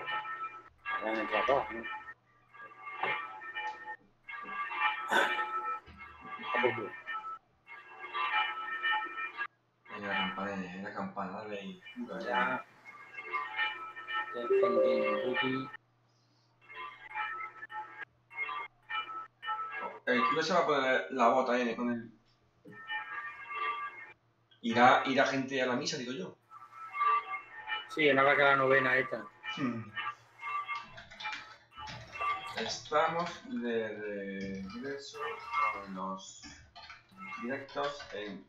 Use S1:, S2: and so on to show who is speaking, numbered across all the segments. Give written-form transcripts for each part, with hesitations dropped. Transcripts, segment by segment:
S1: Ya han entrado todas, ¿no?
S2: La campana, dale ahí.
S1: Ya. Defending
S2: El tío se va a poner la bota N con el... Irá gente a la misa, digo yo.
S1: Sí, nada que la novena esta.
S2: Estamos de regreso con los directos en...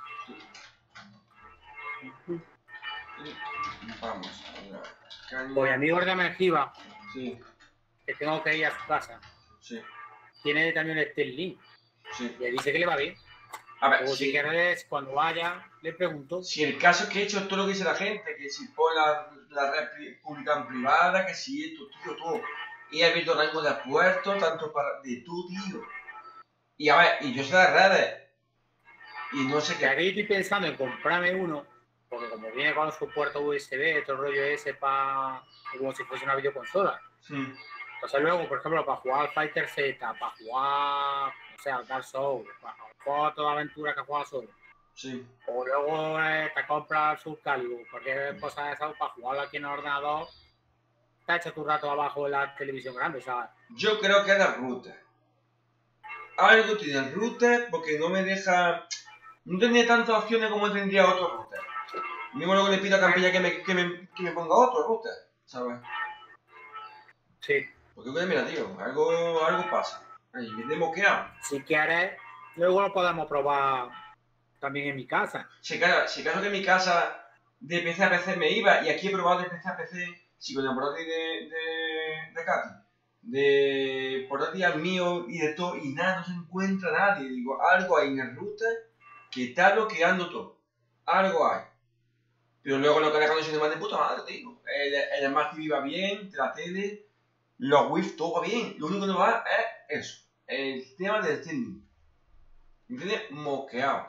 S2: Y vamos a la caña.
S1: Pues mi amigo de Mengiba,
S2: Sí,
S1: que tengo que ir a su casa,
S2: sí,
S1: tiene también este link.
S2: sí.
S1: Y le dice que le va bien.
S2: A ver,
S1: O si quieres, cuando vaya, le pregunto.
S2: Si el caso es que he hecho todo lo que dice la gente, que si pone la red pública en privada, que si esto, tío, todo. He abierto rango de puertos, tanto para de tu tío. Y a ver, y yo sé las redes. Y no sé qué.
S1: Aquí estoy pensando en comprarme uno, porque como viene con su puerto USB, todo el rollo ese para como si fuese una videoconsola.
S2: Sí.
S1: Entonces luego, por ejemplo, para jugar al Fighter Z, para jugar, no sé, al Dark Souls, para jugar toda aventura que juega solo.
S2: Sí.
S1: O luego te compras el Soul Calibur, cualquier cosa de esa, para jugarlo aquí en el ordenador, te ha hecho tu rato abajo en la televisión grande, ¿sabes?
S2: Yo creo que es el router. Algo tiene el router porque no me deja... No tenía tantas opciones como tendría otro router. Mismo luego le pido a Campilla que me ponga otro router, ¿sabes?
S1: Sí.
S2: Porque mira, tío, algo pasa. Ahí me he moqueado.
S1: Si quieres, luego lo podemos probar también en mi casa.
S2: Si acaso que en mi casa de PC a PC me iba, y aquí he probado de PC a PC, si con el portátil de Katy, de portátil al mío y de todo, y nada, no se encuentra nadie. Digo, algo hay en el router que está bloqueando todo. Algo hay. Pero luego lo que le condiciones más de puta madre, tío. El Smart TV va bien, la tele, los Wi-Fi, todo va bien. Lo único que no va es eso. El tema del streaming. ¿Me entiendes? Moqueado.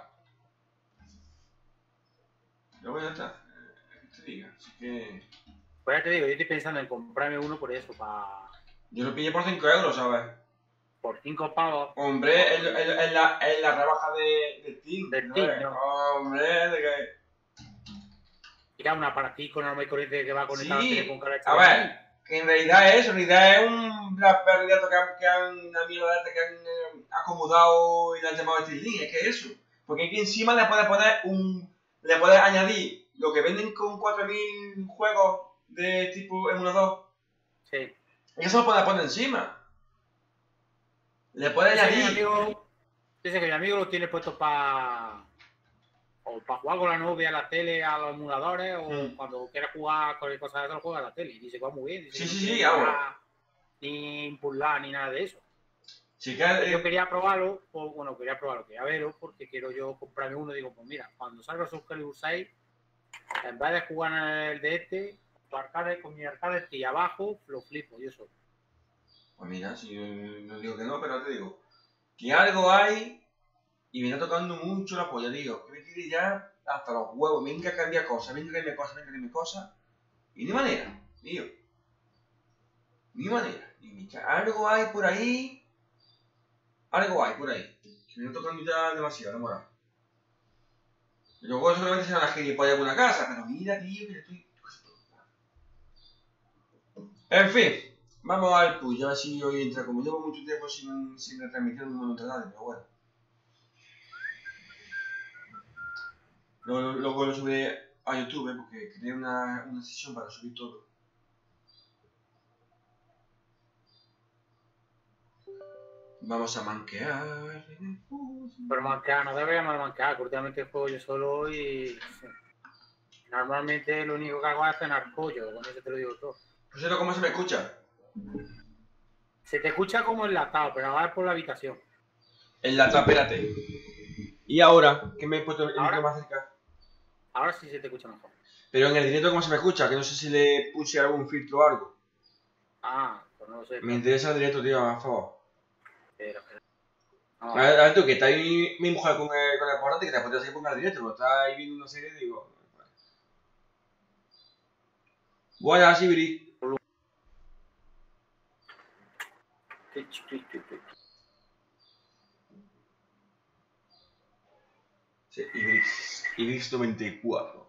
S2: Luego ya está. Que te diga. Así que...
S1: Pues ya te digo, yo estoy pensando en comprarme uno por eso, para...
S2: Yo lo pillé por 5 euros, ¿sabes?
S1: Por 5 pavos.
S2: Hombre, en la rebaja de Steam.
S1: De Steam, ¿no?
S2: Hombre, de que...
S1: Mira, un aparatico normal y corriente que va conectado al teléfono
S2: Sí,
S1: con la
S2: a ver, que en realidad es eso, en realidad es un BlackBerry una mierda que han acomodado y le han llamado Steam Link, es que eso. Porque aquí encima le puedes poner le puedes añadir lo que venden con 4000 juegos de tipo emulador.
S1: Sí.
S2: Y eso lo puedes poner encima. Le puedes añadir.
S1: Dice que mi amigo lo tiene puesto para... O para jugar con la novia a la tele, a los emuladores, o cuando quiera jugar con cosas de eso, juega a la tele. Y dice que va muy bien. Dice
S2: Sí, hago.
S1: Ni impulsar ni nada de eso.
S2: Sí,
S1: yo quería probarlo, quería verlo, porque quiero yo comprarme uno. Digo, pues mira, cuando salga Soul Calibur 6, en vez de jugar en el de este, con mi arcade y abajo, lo flipo, yo solo.
S2: Pues mira, si no digo que no, pero te digo que algo hay y me está tocando mucho la polla, digo, que me quiere ya hasta los huevos, venga a cambiar cosas, venga a cambiar cosas, y ni manera, tío, ni manera, algo hay por ahí, que me está tocando ya demasiado, la moral. Luego solamente será la gilipollas de una casa, pero mira, tío, que le estoy... En fin, vamos al puy, a ver si hoy entra, como llevo mucho tiempo sin retransmitir, no entra nadie, pero bueno. Luego lo subiré a YouTube, porque creé una sesión para subir todo. Vamos a manquear.
S1: Pero manquear, no deberíamos manquear, últimamente juego yo solo y... Normalmente lo único que hago es cenar pollo, con eso te lo digo todo.
S2: Por cierto, ¿cómo se me escucha?
S1: Se te escucha como enlatado, pero ahora es por la habitación.
S2: Enlatado, espérate. ¿Y ahora? ¿Qué me he puesto el micro más cerca?
S1: Ahora sí se te escucha mejor.
S2: Pero en el directo, ¿cómo se me escucha? Que no sé si le puse algún filtro o algo.
S1: Ah, pues no lo sé.
S2: Me interesa el directo, tío, por favor.
S1: Pero...
S2: No. A ver, tú, que está ahí mi mujer con el portátil, que te podrías ponga el directo, pero está ahí viendo una serie y digo... Buenas, Sibiri. Sí, Ibris 94.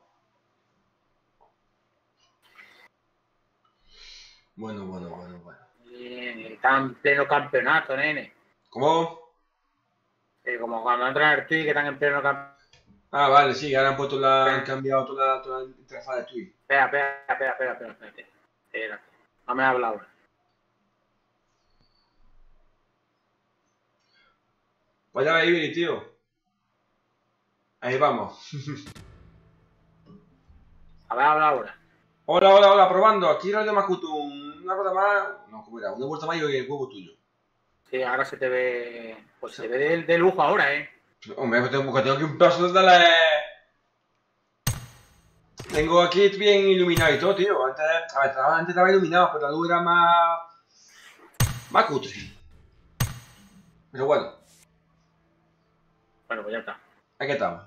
S2: Bueno.
S1: Está en pleno campeonato, nene.
S2: ¿Cómo?
S1: Como cuando entran en el Twitch que están en pleno campeonato.
S2: Ah, vale, sí, ahora han puesto han cambiado toda la interfaz de Twitch.
S1: Espera. No me habla ahora.
S2: Pues ya va Ibris, tío. Ahí vamos.
S1: A ver, habla ahora.
S2: Hola, probando. Aquí Radio Makuto. Una vuelta más. No, ¿cómo era? Una vuelta más y el huevo tuyo.
S1: Sí, ahora se te ve. Pues se ve de lujo ahora,
S2: Hombre, pues tengo aquí un pedazo de la. Tengo aquí bien iluminado y todo, tío. Antes estaba iluminado, pero la luz era más cutre. Pero bueno.
S1: Bueno, pues ya está.
S2: Aquí estamos.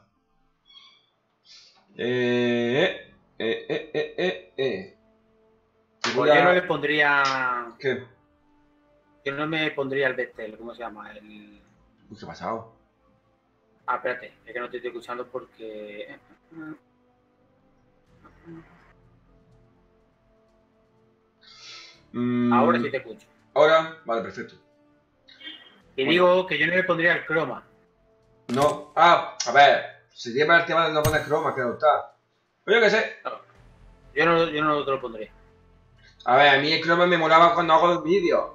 S1: Pues yo no le pondría.
S2: ¿Qué?
S1: Yo no me pondría el Bechtel, ¿cómo se llama?
S2: Uy, ¿qué ha pasado?
S1: Ah, espérate, es que no te estoy escuchando porque. Ahora sí te escucho.
S2: Ahora, vale, perfecto.
S1: Y digo que yo no le pondría el croma.
S2: No, a ver, sería para el tema de no poner croma, que no está. Pero yo qué sé.
S1: No, yo no te lo pondría.
S2: A ver, a mí el croma me molaba cuando hago los vídeos.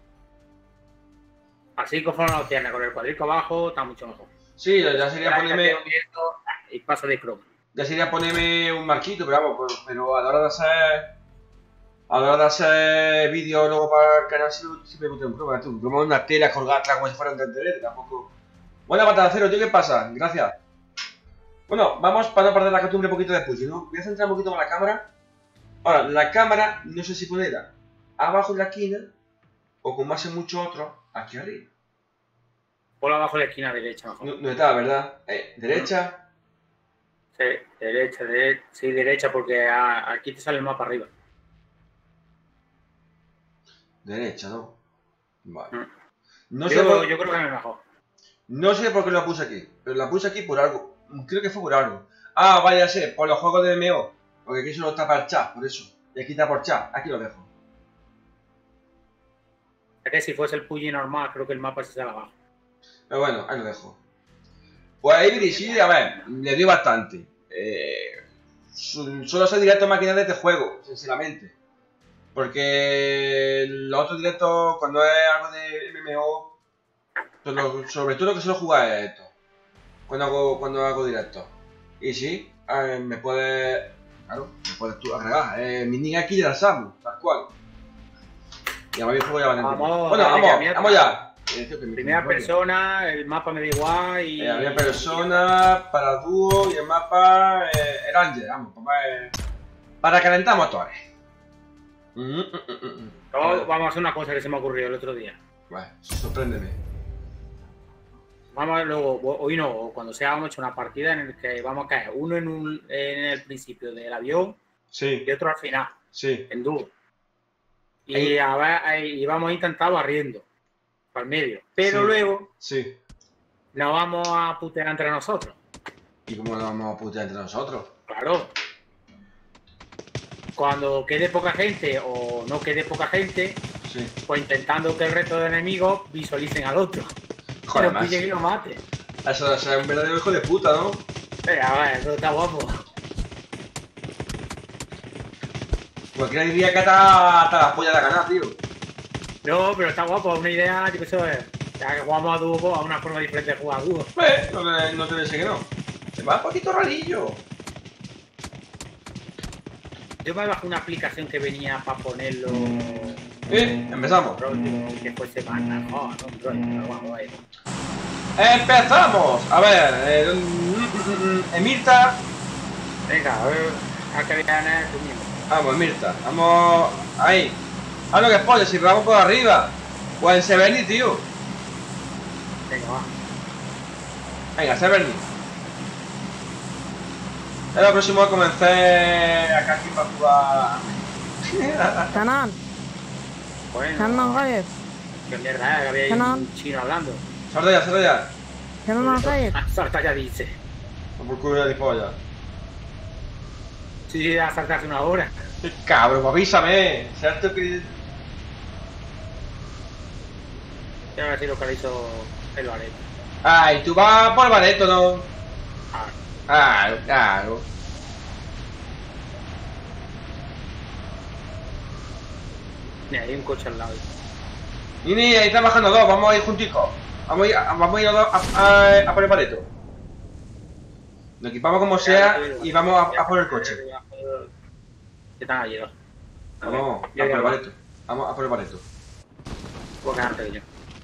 S1: Así conforme lo tienes, con el cuadrico abajo, está mucho mejor.
S2: Sí, ya sería ponerme.
S1: Y pasa de croma.
S2: Ya sería ponerme un marquito, pero vamos, pero a la hora de hacer. A la hora de hacer vídeos luego para el canal siempre me gusta un croma, tú. Como una tela colgada como si fuera un tenderete, tampoco. Buena Batacero, ¿tío qué pasa? Gracias. Bueno, vamos para no perder la costumbre un poquito de push, ¿no? Voy a centrar un poquito con la cámara. Ahora, la cámara no sé si ponerla abajo en la esquina o como hacen muchos otros, aquí arriba.
S1: Ponla abajo en la esquina derecha, mejor.
S2: No está, ¿verdad? ¿Derecha?
S1: Sí, derecha, sí, derecha, porque aquí te sale el mapa arriba.
S2: Derecha, ¿no? Vale.
S1: Yo creo que es mejor.
S2: No sé por qué lo puse aquí, pero la puse aquí por algo. Creo que fue por algo. Ah, vaya a ser, por los juegos de MMO. Porque aquí solo está para el chat, por eso. Y aquí está por chat, aquí lo dejo.
S1: Es que si fuese el PUBG normal, creo que el mapa se sale abajo.
S2: Pero bueno, ahí lo dejo. Pues Ibris, sí, a ver, le doy bastante. Solo soy directo máquinas de este juego, sinceramente. Porque los otros directos, cuando es algo de MMO, sobre todo lo que suelo jugar es esto. Cuando hago directo. Y sí, me puedes. Claro, me puedes tú agregar. Mi niña aquí ya la Samu, tal cual. Y además el juego ya va dentro. Bueno, vamos ya.
S1: Primera persona, el mapa me da igual y.
S2: Primera persona, para dúo y el mapa. El Ángel, vamos, para calentar motores.
S1: Vamos a hacer una cosa que se me ocurrió el otro día.
S2: Bueno, sorpréndeme.
S1: Vamos a luego, hoy no, cuando sea, vamos a echar una partida en la que vamos a caer uno en el principio del avión
S2: sí.
S1: Y otro al final,
S2: sí.
S1: En dúo. Y vamos a intentar barriendo para el medio. Pero
S2: sí.
S1: luego
S2: sí.
S1: nos vamos a putear entre nosotros.
S2: ¿Y cómo nos vamos a putear entre nosotros?
S1: Claro. Cuando quede poca gente o no quede poca gente,
S2: sí.
S1: Pues intentando que el resto de enemigos visualicen al otro.
S2: Joder,
S1: que lo pillen y lo mate.
S2: Eso es un verdadero hijo de puta, ¿no?
S1: A ver, eso está guapo.
S2: Cualquiera diría que hasta la polla de ganar, tío.
S1: No, pero está guapo, una idea, yo qué sé, ya que jugamos a dúo, a una forma diferente de jugar a dúo.
S2: No te pensé que no. Se va un poquito rarillo.
S3: Yo me bajé una aplicación que venía para ponerlo.
S2: Empezamos.
S3: Que fuese más mejor, ¿no?
S2: ¡Empezamos! A ver, Emirta.
S3: Venga, a que viene tú mismo.
S2: Vamos, Emirta. Vamos. Ahí. Haz lo que spoiler, si vamos por arriba. O en Severny, tío.
S3: Venga, va.
S2: Venga, Severny. Es lo próximo a comenzar acá aquí para jugar.
S4: Canan,
S3: Bueno.
S4: Canan Reyes.
S1: Qué mierda, que había ahí un chino hablando.
S2: Salta ya, salta ya.
S4: ¿Qué no nos cae?
S1: Salta ya, dice.
S2: Por culo de polla.
S1: Sí, a saltarse una hora.
S2: Cabrón, avísame. ¿Cierto que...?
S1: Ya a ver si localizo el Bareto.
S2: Ay, tú vas por el Bareto, ¿no?
S1: Ah,
S2: Claro, claro.
S1: mira, hay un coche al lado.
S2: Nini, ahí están bajando dos, vamos a ir junticos. Vamos a ir los dos a por el Bareto. Lo equipamos como sea y vamos a por el coche.
S1: ¿Qué están allí dos?
S2: Vamos a por el Bareto. Vamos a por el Bareto.
S1: Voy a quedar antes que yo.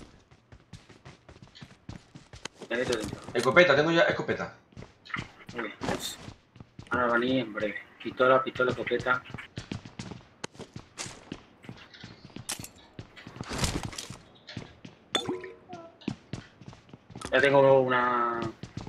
S1: Me meto dentro.
S2: Escopeta, tengo ya escopeta.
S1: Muy bien, pues. Ahora van a ir en breve. Pistola, escopeta. Ya tengo una...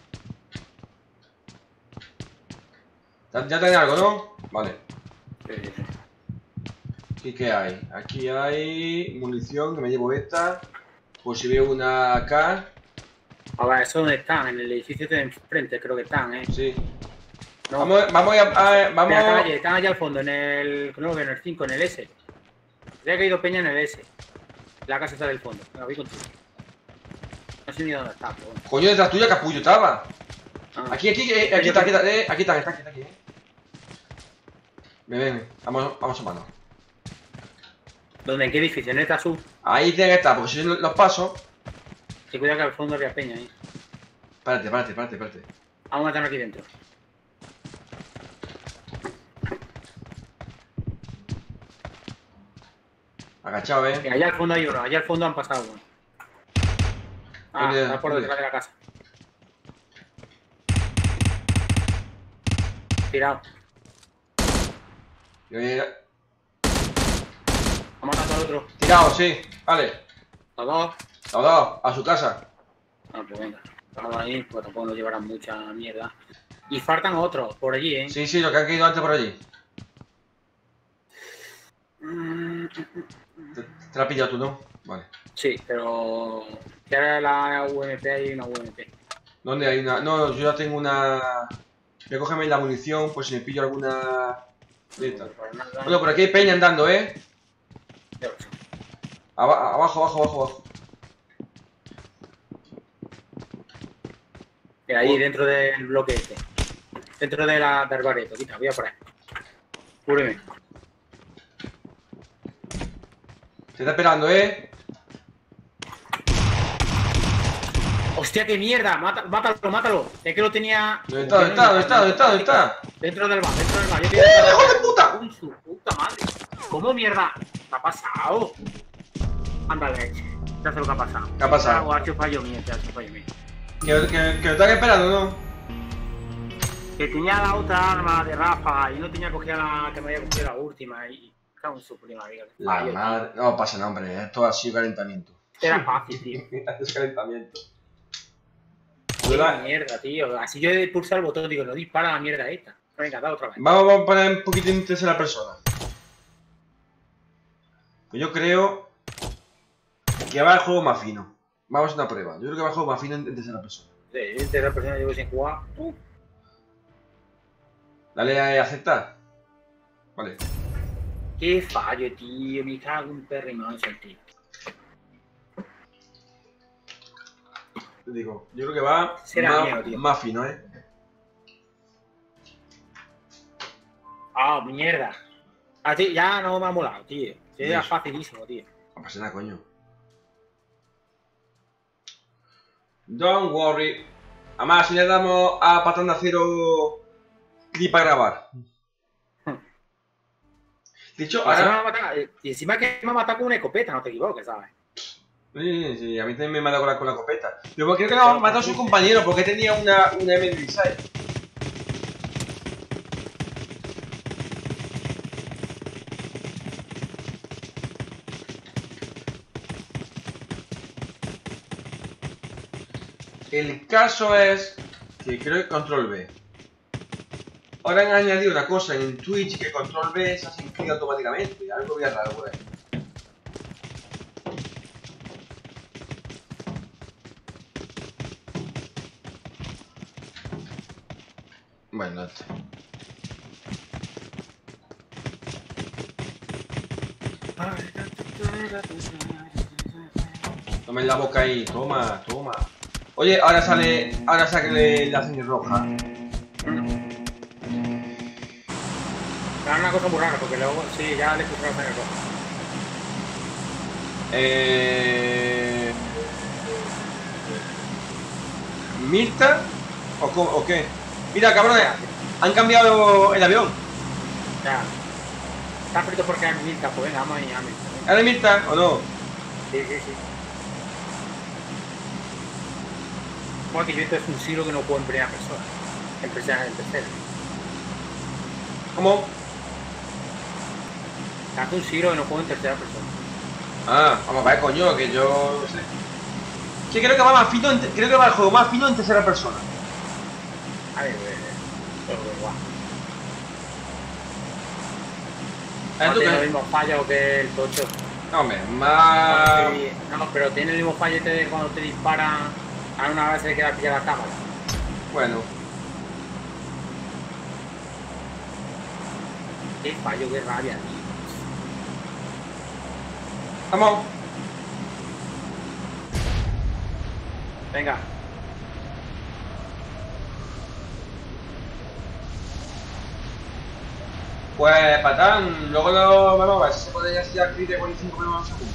S2: ¿Ya tenés algo, no? Vale.
S1: Sí.
S2: ¿Y qué hay? Aquí hay munición, que me llevo esta. Pues si veo una acá.
S1: A ver, ¿eso dónde están? En el edificio de enfrente creo que están, ¿eh?
S2: Sí.
S1: No.
S2: Vamos
S1: Mira, están allá al fondo, en el... Creo que en el 5, en el S. Ya ha caído Peña en el S. La casa está del fondo. Venga, voy contigo. No sé ni dónde está, pero bueno.
S2: Coño, detrás tuya, capullo estaba.
S1: Ah.
S2: Aquí está. Ven, vamos a mano.
S1: ¿Dónde? ¿En qué edificio? ¿En el azul?
S2: Ahí tiene que estar, porque si los paso.
S1: Ten cuidado que al fondo había Peña ahí.
S2: Espérate.
S1: Vamos a matarnos aquí dentro.
S2: Agachado,
S1: Mira, allá al fondo hay uno, allá al fondo han pasado uno. Ah,
S2: ¿Dónde?
S1: está por
S2: ¿Dónde?
S1: detrás de la casa. Tirado. Ha matado al otro.
S2: Tirado, sí. Vale.
S1: Los dos.
S2: Los dos, a su casa.
S1: Ah, pues venga. Vamos ahí, pues tampoco nos llevarán mucha mierda. Y faltan otros por allí, ¿eh?
S2: Sí, lo que han caído antes por allí. Te la has pillado tú, ¿no? Vale.
S1: Sí, pero... Que ahora la UMP hay una UMP.
S2: ¿Dónde hay una? No, yo ya tengo una... Voy a cogerme la munición, pues si me pillo alguna... de esta. Bueno, por aquí hay peña andando, ¿eh?
S1: Ya lo sé.
S2: Abajo.
S1: Mira, ahí dentro del bloque este. Dentro de del Bareto. Quita, voy a por ahí. Cúbreme.
S2: Se está esperando, ¿eh?
S1: ¡Hostia, qué mierda! Mátalo. Es que lo tenía...
S2: ¿Dónde está?
S1: Dentro del bar.
S2: ¡Hijo de puta!
S1: ¡Uy, su puta madre! ¿Cómo mierda? ¿Qué ha pasado? Ándale, ya sé lo que ha pasado.
S2: ¿Qué ha pasado?
S1: O ha hecho fallo mío,
S2: Que lo están esperando, ¿no?
S1: Que tenía la otra arma de ráfaga y no tenía cogida la que me había cogido la última y... Cago en su prima, amiga.
S2: La madre... No pasa nada, hombre. Esto ha sido calentamiento.
S1: Era fácil, tío.
S2: Es calentamiento.
S1: Qué mierda, tío. Así yo he pulsado el botón, digo, no dispara la mierda esta. Venga, da otra vez.
S2: Vamos a poner un poquito en tercera persona. Pues yo creo que va el juego más fino. Vamos a hacer una prueba. Yo creo que va el juego más fino en tercera persona.
S1: Sí, en tercera persona llevo sin jugar.
S2: Dale a aceptar. Vale.
S1: Qué fallo, tío. Me cago en perro y manso, tío.
S2: Te digo, yo creo que va
S1: Será mío, tío.
S2: más fino, ¿eh?
S1: Ah, mierda. A ti ya no me ha molado, tío. Era
S2: Eso.
S1: facilísimo, tío.
S2: No pasa nada, coño. Don't worry. Además, si le damos a Patán de Acero clip a grabar. De hecho, ahora...
S1: Y encima que me ha matado con una escopeta, no te equivoques, ¿sabes?
S2: Sí, a mí también me mata con la copeta. Pero creo que le hemos matado a su compañero porque tenía una M16. El caso es que creo que control B. Ahora han añadido una cosa en Twitch que control B se hace inscrito automáticamente. Algo bien raro por ahí. Bueno, este. Toma en la boca ahí, toma, toma. Oye, ahora sale la señal roja.
S1: Era una cosa muy rara, porque luego sí, ya le puse la sangre roja.
S2: ¿Mirta? ¿O qué? Mira, cabrones, han cambiado el avión.
S1: Ya. Está frito porque es Mirta, pues venga, vamos ahí a Mirta.
S2: ¿Es de Mirta o no?
S1: Sí, sí, sí. Como que yo esto es un silo que no puedo en primera persona. En tercera.
S2: ¿Cómo?
S1: Hace un silo que no puedo en tercera persona.
S2: Ah, vamos a ver, coño, que yo no sé. Que creo que va más fino, creo que va el juego más fino en tercera persona.
S1: A ver, todo igual. No tiene los mismos fallos que el tocho.
S2: No, hombre, más...
S1: No, pero tiene el mismo fallo de cuando te disparan, a una vez se le queda pillada la cámara.
S2: Bueno.
S1: Qué fallo, qué rabia, tío.
S2: Vamos.
S1: Venga.
S2: Pues, patán, luego lo vamos a ver si se puede ya clic de 45 minutos segundos.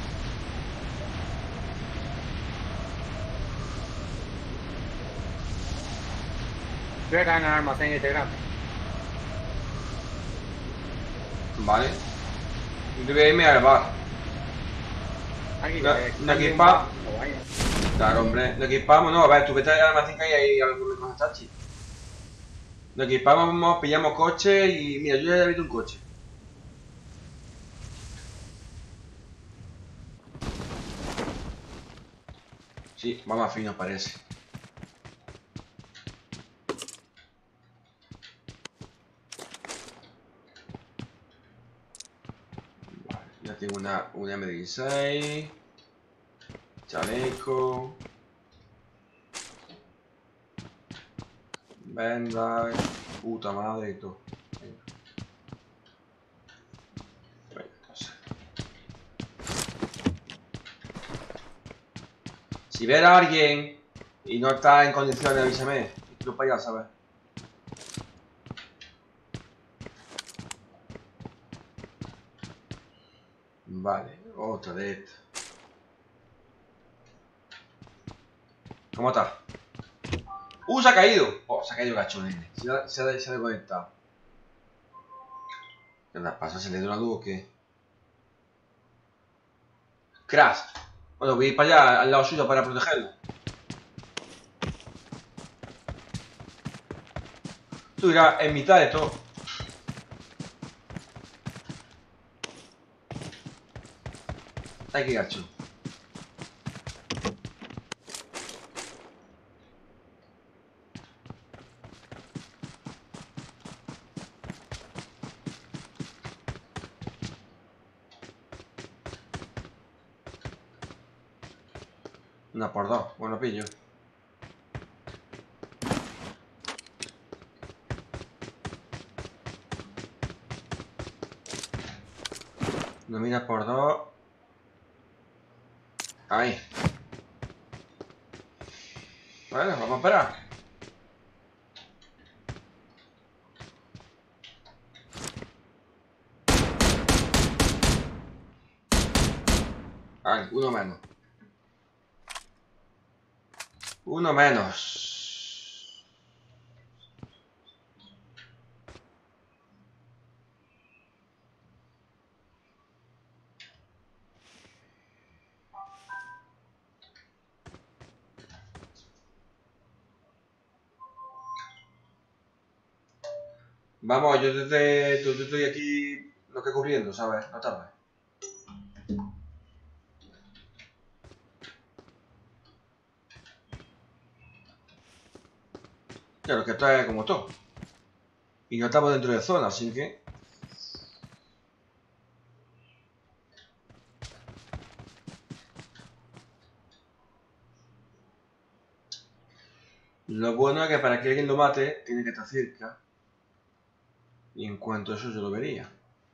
S1: Voy a caer en el almacén este grande.
S2: Vale. Yo voy a irme al bar.
S1: Aquí,
S2: No equipa. Claro, hombre. Lo equipamos, no, a ver, tú vete al almacén que hay ahí a ver cómo me coges taxi. Lo equipamos, pillamos coche y mira, yo ya he visto un coche. Sí, va más fino parece. Vale, ya tengo una M16. Chaleco. Venda. Puta madre y todo. Venga. Venga, entonces. Si ves a alguien y no está en condiciones, avísame. Yo para allá, ¿sabes? Vale, otra de estas. ¿Cómo está? Se ha caído. Oh, se ha caído el gacho, nene. Se ha desconectado. ¿Qué le pasa? ¿Se le dio una luz o qué? Crash. Bueno, voy a ir para allá, al lado suyo, para protegerlo. Tú irás en mitad de todo. Ay, qué gacho. Una por dos. Bueno, pillo. No mira por dos. Ahí. Bueno, vamos a esperar. Vale, uno menos. Uno menos. Vamos, yo estoy aquí lo que cubriendo, ¿sabes? No tarde. Claro, que esto es como todo. Y no estamos dentro de zona, así que... Lo bueno es que para que alguien lo mate, tiene que estar cerca. Y en cuanto a eso, yo lo vería.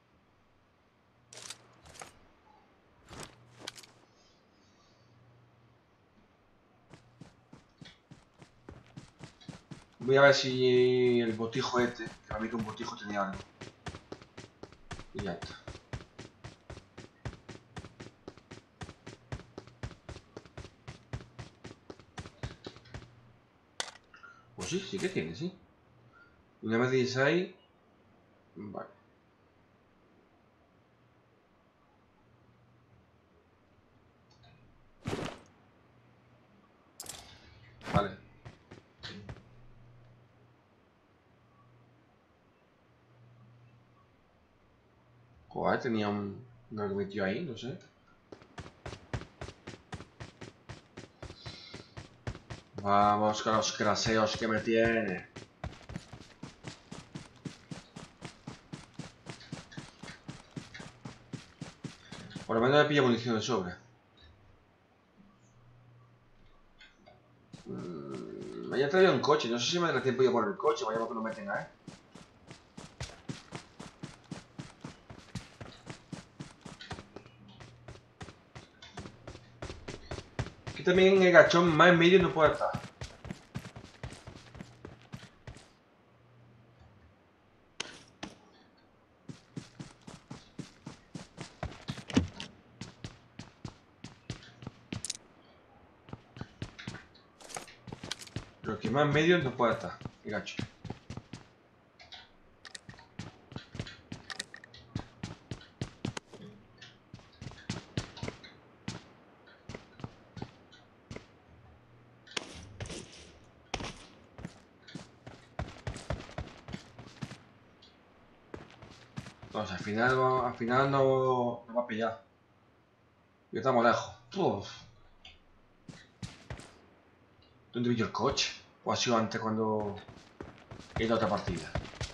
S2: Voy a ver si el botijo este, que para mí que un botijo tenía algo. Y ya está. Pues sí, sí que tiene, sí. Una M16. Vale. Vale. Joder, tenía un algo metido ahí, no sé. Vamos con los craseos que me tiene. Por lo menos me pilla munición de sobra. Me haya traído un coche, no sé si me dará tiempo yo por el coche, vaya que lo meten ahí. Aquí también el gachón más en medio no puede estar. Pero que más en medio no puede estar, el gacho. Entonces, al final no va a pillar. Y estamos lejos. Uf. ¿Dónde vi yo el coche? ¿O ha sido antes cuando he ido a otra partida?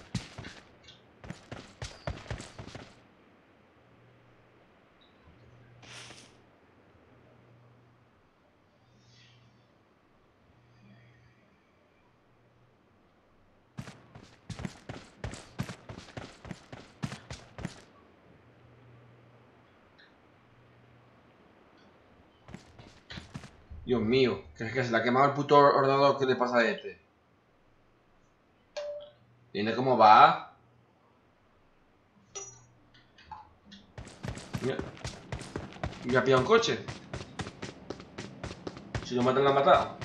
S2: Dios mío, que es que se le ha quemado el puto ordenador. ¿Qué le pasa a este? ¿Viene cómo va? ¿Me ha pillado un coche? Si lo matan, lo han matado.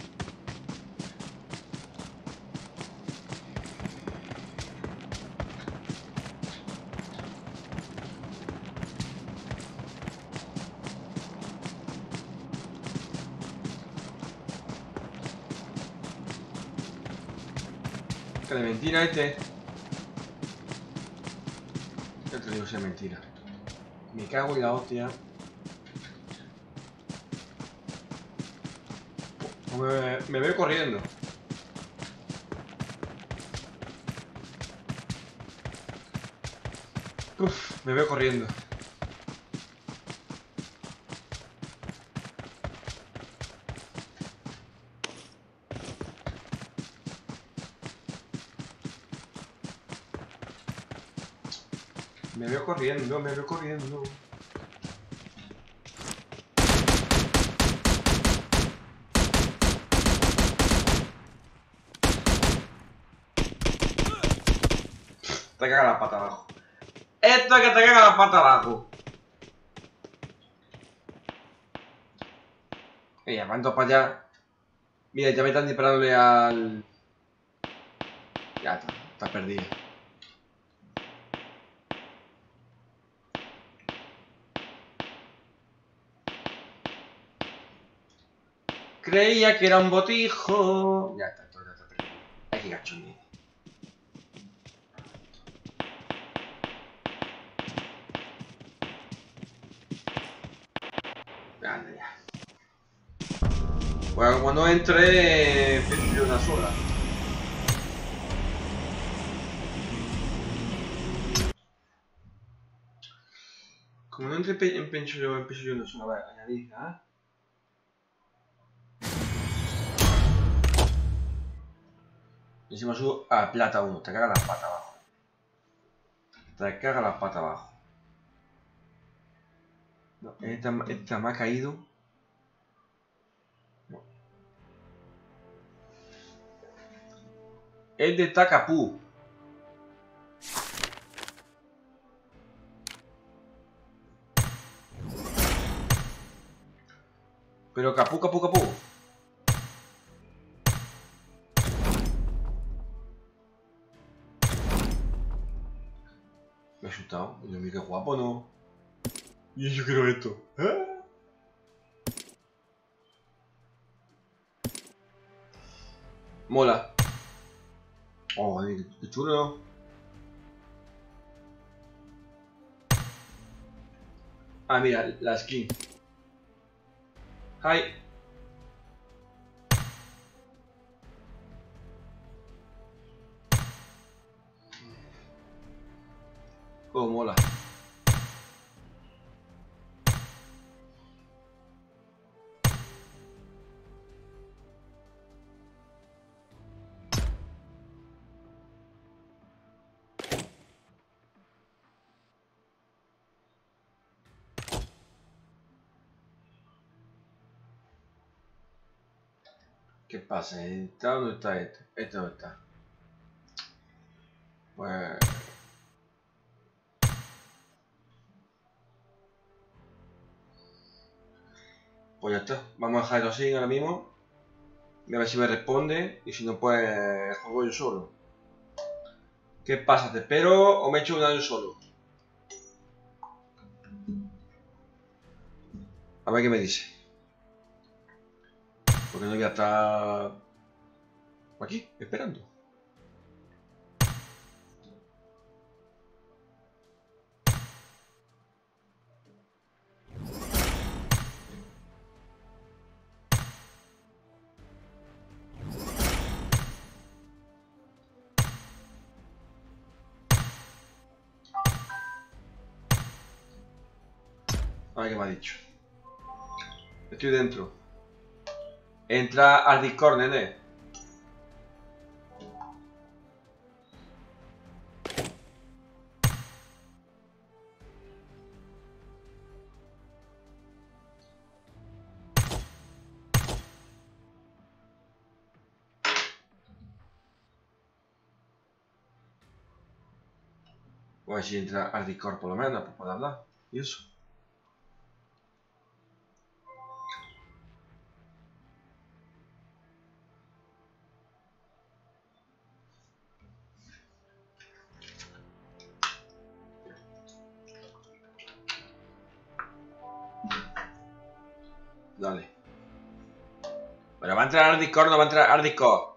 S2: Que de mentira este. Ya te digo si es mentira. Me cago en la hostia. Me veo corriendo. Uf, me veo corriendo. Me veo corriendo, me veo corriendo. Te caga la pata abajo. Esto es que te caga la pata abajo. Y llamando para allá. Mira, ya me están disparándole al... Ya está perdido. Creía que era un botijo. Ya está perdido. Ay, qué gacho mío. Anda ya. Bueno, cuando entre, empiezo una sola. Como no entre, empiezo yo una sola. Vale, añadir, ¿ah? Y encima subo a plata 1. Te caga las patas abajo. Te caga las patas abajo. No, esta me ha caído. No. Es de Takapú. Pero capú. Me he asustado. Dios mío, qué guapo, ¿no? Y yo quiero esto. ¿Eh? Mola. Oh, qué chulo, ¿no? Ah, mira, la skin. Hi. Oh, mola. ¿Qué pasa? ¿Está dónde está este? Este no está. Pues... Pues ya está. Vamos a dejarlo así ahora mismo. Y a ver si me responde. Y si no, pues juego yo solo. ¿Qué pasa? ¿Te espero o me echo un daño solo? A ver qué me dice. Porque no voy a estar aquí, esperando. A ver qué me ha dicho. Estoy dentro. Entra al Discord, nene. O a ver si entra al Discord por lo menos, pues puedo hablar. Y eso. Dale. Pero va a entrar al Discord, no va a entrar al Discord.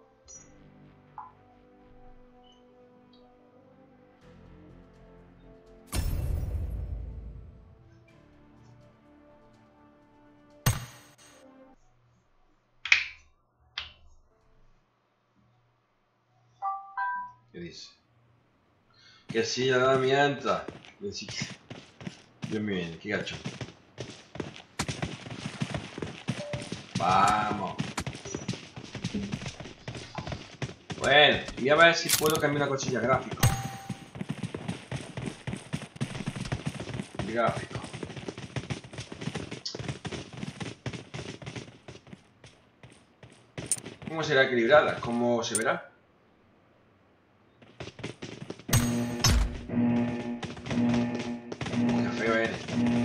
S2: ¿Qué dice? Que sí, ya no me entra. Dios mío, qué gacho. Vamos. Bueno, voy a ver si puedo cambiar una cosilla gráfico. Gráfico. ¿Cómo será equilibrada? ¿Cómo se verá? Qué feo eres.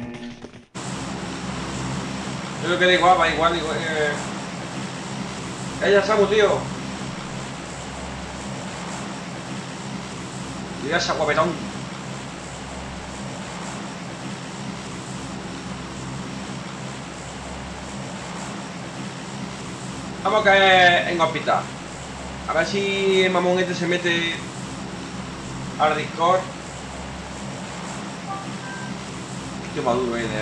S2: Yo creo que da igual, va igual, igual. ¡Ella Samu, tío! Mira esa guapetón. Vamos a caer en hospital. A ver si el mamón este se mete al Discord. Qué maduro es,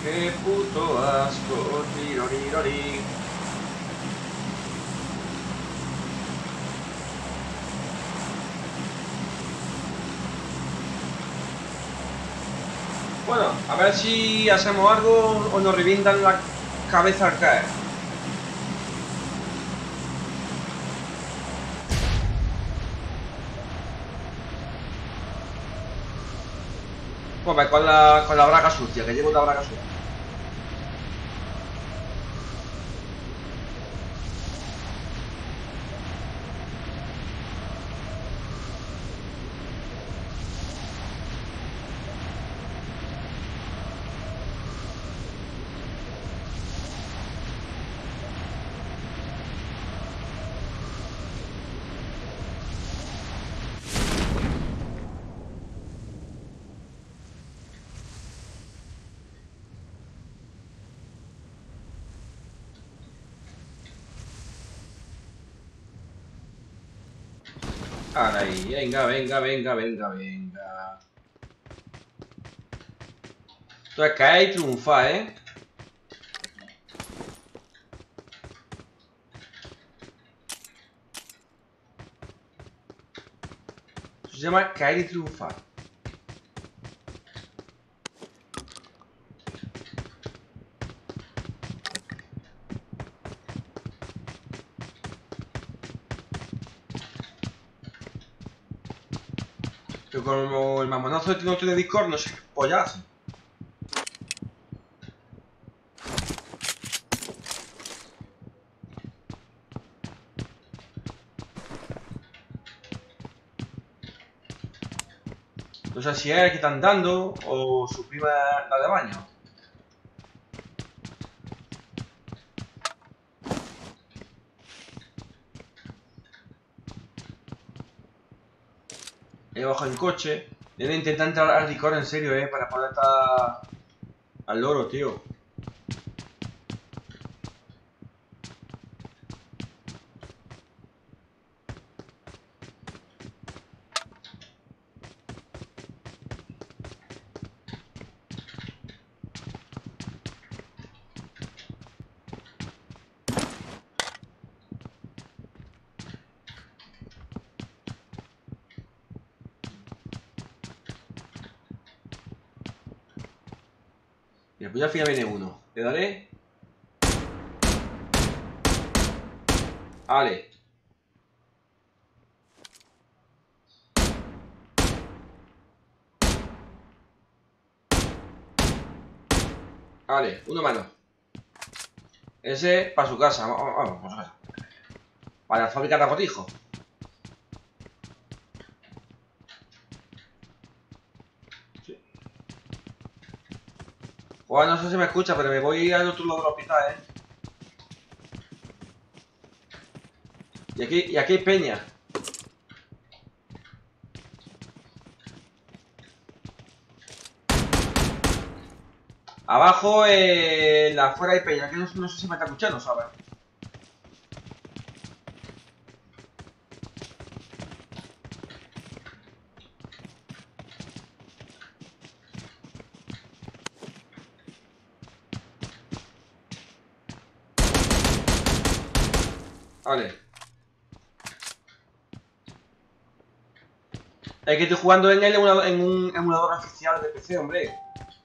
S2: Qué puto asco, tirorirori. Bueno, a ver si hacemos algo o nos revientan la cabeza al caer. Pues con la braga sucia, que llevo la braga sucia. Ahí, venga, venga, venga, venga, venga. Esto es caer y triunfar, ¿eh? Eso se llama caer y triunfar. Pero como el mamonazo no tiene Discord, no sé qué polla hace. No sé si es el que están dando o su prima la de baño. He bajado en coche. Debe intentar entrar al Discord en serio, para poder estar al loro, tío. Mira, pues ya al final viene uno. Le daré. Vale. Vale, uno menos. Ese para su casa. Vamos a ver. Para la fábrica de agotijo. Sí. Bueno, no sé si me escucha, pero me voy al otro lado del hospital, Y aquí hay peña. Abajo, afuera hay peña, que no sé si me está escuchando, ¿sabes? Vale. Es que estoy jugando en un emulador oficial de PC, hombre.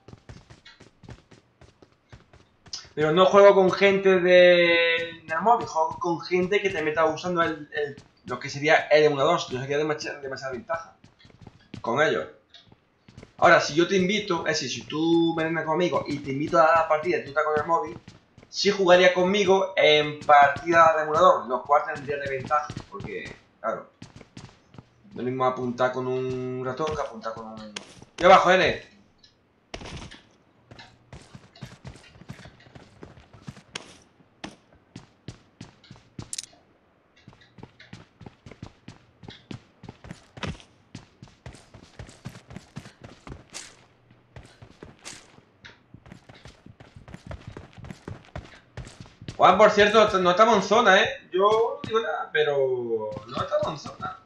S2: Pero no juego con gente del móvil, juego con gente que te meta usando lo que sería el emulador, yo sería demasiada ventaja con ellos. Ahora, si yo te invito, es decir, si tú me vienes conmigo y te invito a la partida y tú estás con el móvil, sí jugaría conmigo en partida de emulador, lo cual tendría de ventaja, porque, claro, lo mismo apuntar con un ratón que apuntar con un... ¡Yo abajo, N! Juan, por cierto, no estamos en zona, Yo no digo nada, pero no estamos en zona.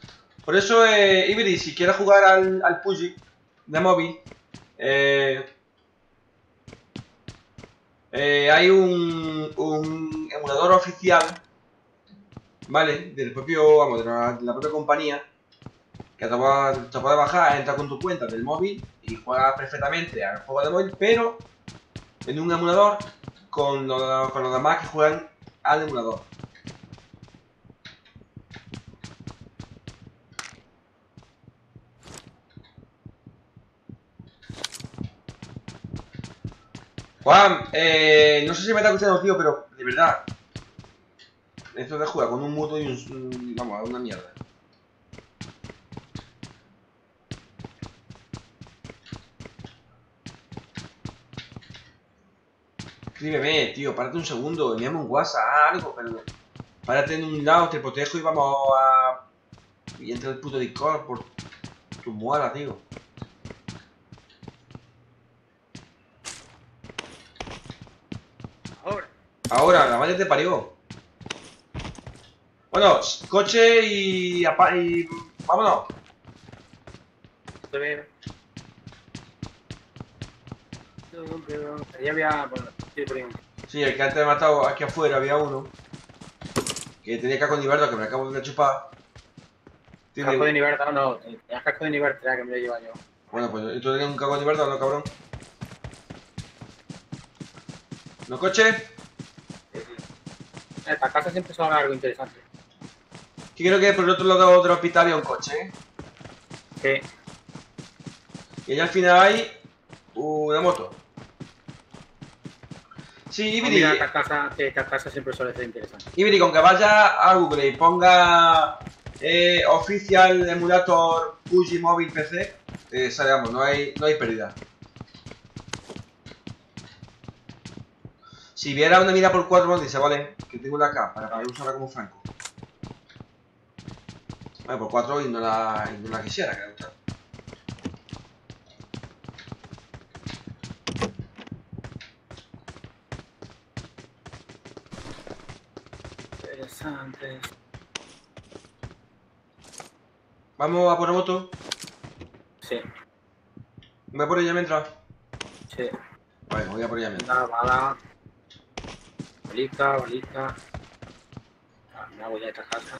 S2: Por eso, Ibri, si quieres jugar al PUBG de móvil, Hay un emulador oficial, ¿vale? Del propio, vamos, de la propia compañía, que te puedes bajar, entrar con tu cuenta del móvil y juegas perfectamente al juego de móvil, pero en un emulador con los demás que juegan al emulador. Juan, no sé si me está escuchando, tío, pero de verdad, esto de jugar con un muto y vamos, una mierda. Escríbeme, tío, párate un segundo, envíame un WhatsApp, algo, pero párate en un lado, te protejo y vamos a... Y entra el puto Discord por tu muela, tío. Ahora, la madre te parió. Bueno, coche y vámonos.
S1: Te veo. Ya había... Bueno, sí, por ejemplo.
S2: Sí, el que antes me ha matado aquí afuera había uno que tenía casco de Iberto que me acabo de chupar.
S1: Casco de Niberta, no, tenías casco de Niberta que me lo lleva yo.
S2: Bueno, pues tú tenías un casco de Iberto, ¿no, cabrón? ¿No, coche?
S1: Esta casa siempre son algo interesante.
S2: Que creo que por el otro lado del hospital había un coche, ¿eh?
S1: Sí.
S2: Y allá al final hay una moto. Sí, Iberi.
S1: Mira, esta casa siempre suele ser interesante.
S2: Iberi, con que vaya a Google y ponga Official Emulator PUBG Mobile PC, salgamos, no hay pérdida. Si viera una mira por 4 dice, vale, que tengo una AK para usarla como franco. Vale, por 4 y no la quisiera, que gusta.
S1: Interesante.
S2: ¿Vamos a por la moto?
S1: Sí.
S2: ¿Voy a por ella mientras?
S1: Sí.
S2: Vale, voy a por ella mientras.
S1: Bala. Balita. Me hago ya esta casa.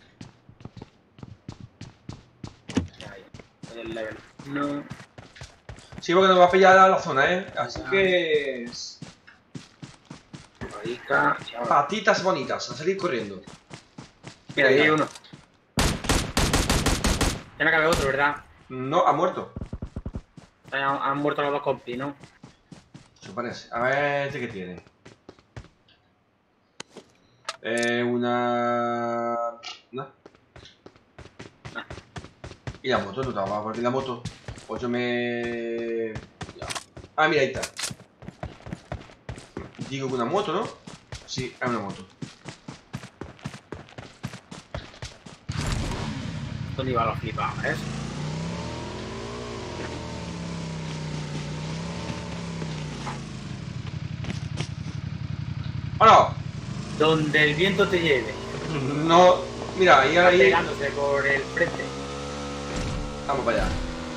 S1: Ahí. El level 1.
S2: Sí, porque nos va a pillar a la zona, ¿eh? Así que...
S1: Balita.
S2: Patitas bonitas, a salir corriendo.
S1: Mira, ahí hay uno. Ya me cabe otro, ¿verdad?
S2: No, ha muerto.
S1: Han muerto los dos compis, ¿no?
S2: Eso parece. A ver, ¿este qué tiene? Una... ¿No?
S1: Nah.
S2: Y la moto no estaba, porque la moto... Pues yo me... Ya. Ah, mira, ahí está. Digo que una moto, ¿no? Sí, es una moto.
S1: ¿Dónde iba los flipados, ves?
S2: ¡Hola!
S1: Donde el viento te lleve.
S2: No... Mira, ahí...
S1: Está pegándose por el frente.
S2: Vamos para allá.